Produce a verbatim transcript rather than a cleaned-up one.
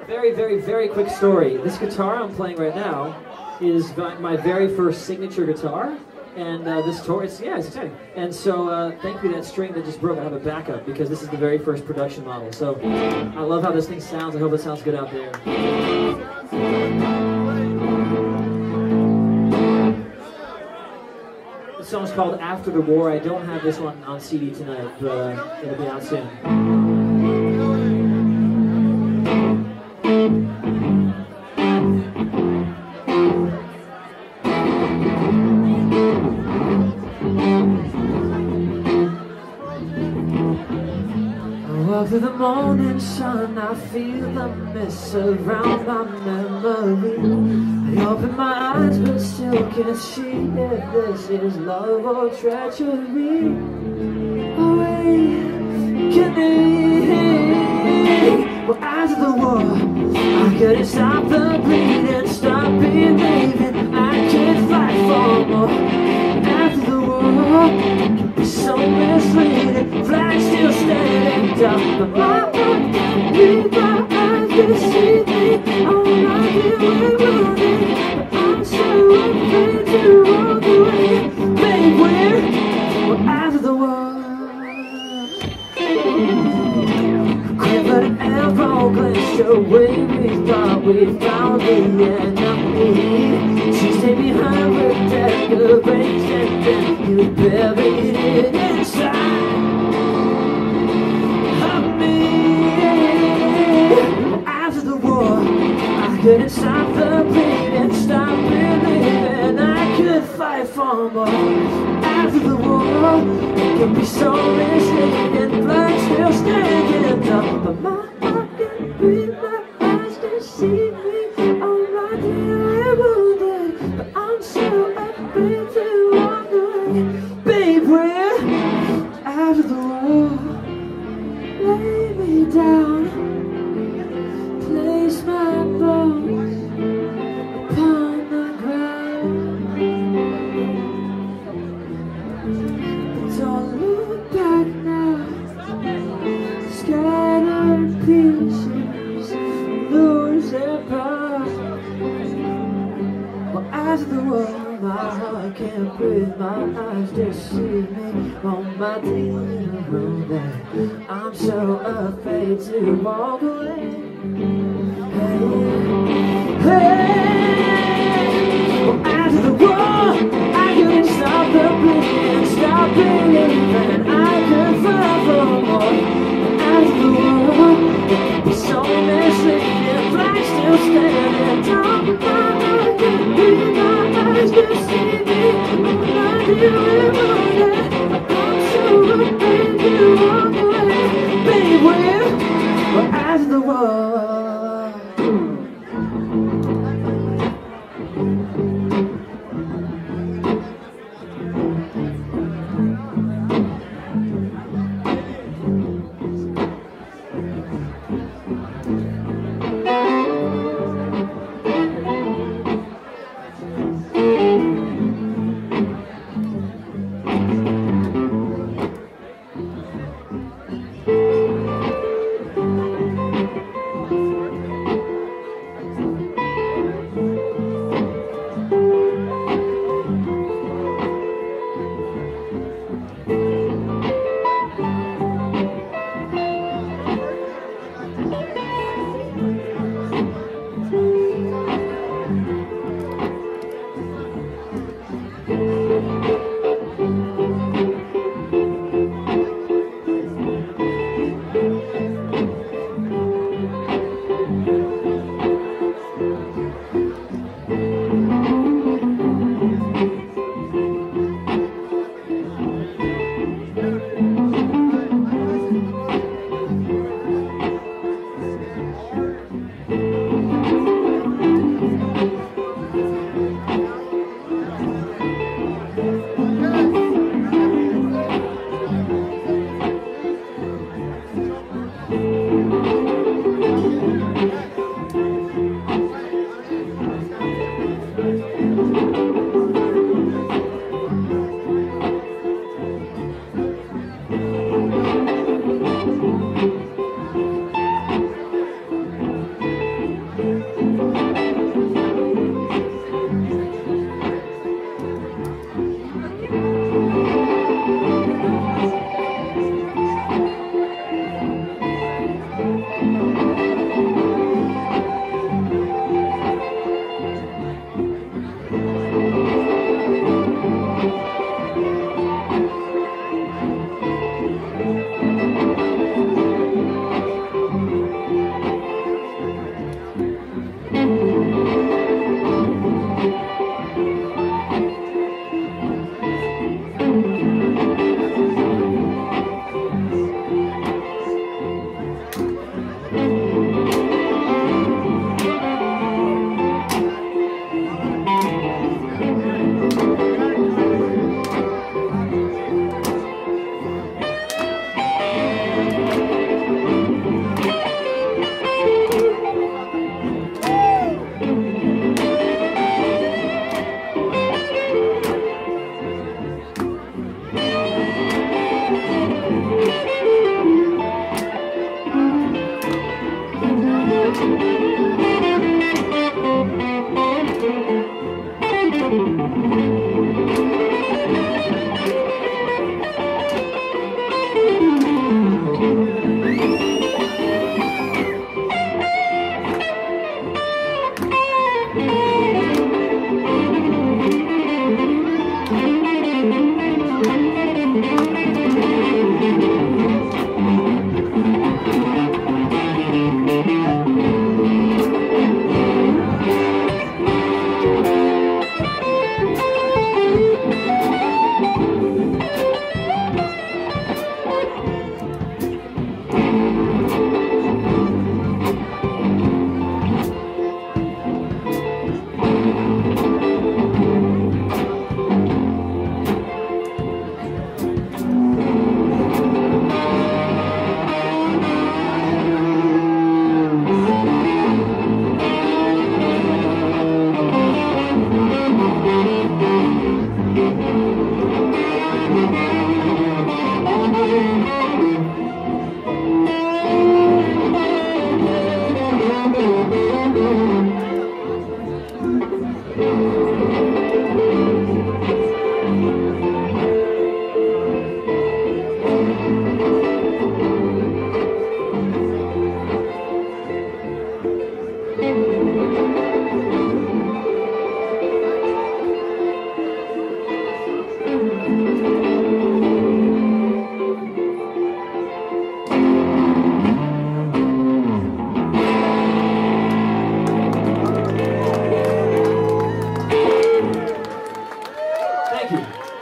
Very, very, very quick story. This guitar I'm playing right now is my, my very first signature guitar. And uh, this tour, it's, yeah, it's exciting. And so, uh, thankfully, that string that just broke, I have a backup because this is the very first production model. So, I love how this thing sounds. I hope it sounds good out there. The song's called After the War. I don't have this one on C D tonight, but uh, it'll be out soon. Through the morning sun, I feel the mist around my memory. I open my eyes, but still can't see if this is love or treachery. Awakening. Well, after the war, I couldn't stop the bleeding, stop believing I could fight for more. After the war, it can be so misleading. Flag still standing down, but my heart can't read my eyes to see me. All I feel is running, but I'm so afraid to walk away. Babe, we're, we're after the war. Quivered and broken, away we thought we found the enemy. She stayed behind with decoration, then you buried it inside of me. After the war, I couldn't stop the bleeding, stop believing I could fight for more. After the war, it can be so misleading, blood still standing up, but my heart can't breathe, my eyes can't see me. Oh my dear, I'm wounded, but I'm so afraid to walk away. Babe, we're after the war. Lay me down, place my bones upon the ground. Don't look back now, scattered pieces lose their power. Well, after the war, my heart can't breathe, my eyes just see me on my dinner room there. I'm so afraid to walk away. Hey, hey. Well, after the war, I couldn't stop the bleeding, stop believing I could fight for more. After the war, it can be so misleading, flag still standing tall, but my heart can't breathe, my eyes just see me. I'm not dealing with it, I'm so afraid to walk away. Babe, we're, we're after the war. Thank you.